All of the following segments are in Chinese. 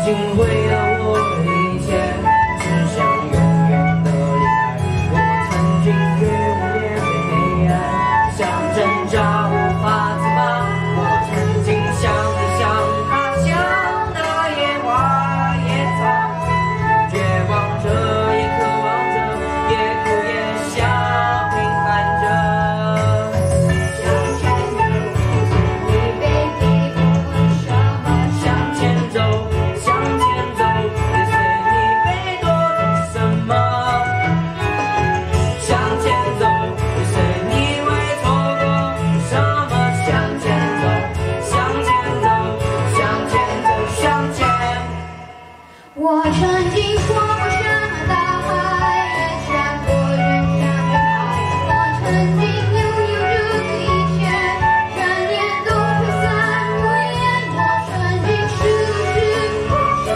经毁了我的一切，只想永远的离开。我曾经越过面对黑暗，像挣扎无法自拔。我曾经像你像他，像那野花野草，绝望着也渴望着，也哭也笑，平凡着。 我曾经跨过山和大海，也穿过人山人海。我曾经拥有着一切，转眼都飘散如烟。我曾经失去不舍，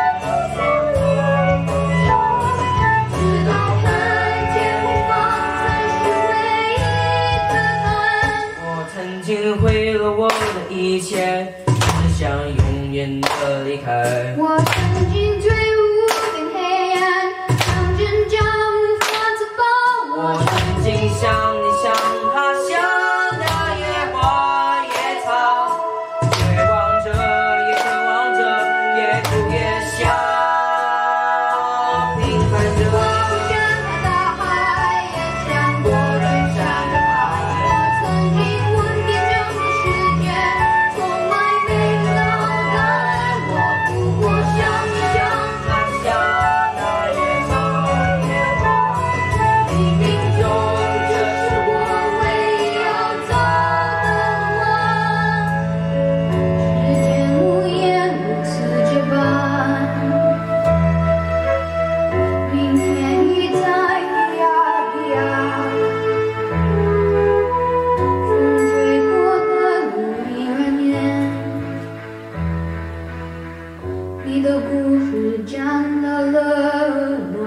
直到看见远方才是唯一的答案。 我曾经毁了我的一切，只想永远的离开。 我曾经坠入无边黑暗，像挣扎无法自拔。 我曾经像你像他，像那野花野草，绝望着也渴望着，也哭也笑，平凡着。 跨过山和大海，也穿过人山人海。我曾经问遍整个世界，从来没得到答案。我不过像你像他， 像那野草野花， 冥冥中这是我唯一要走的路啊。时间无言，如此这般，明天已在咿呀咿呀，风吹过的路依然远，你的故事站到了路。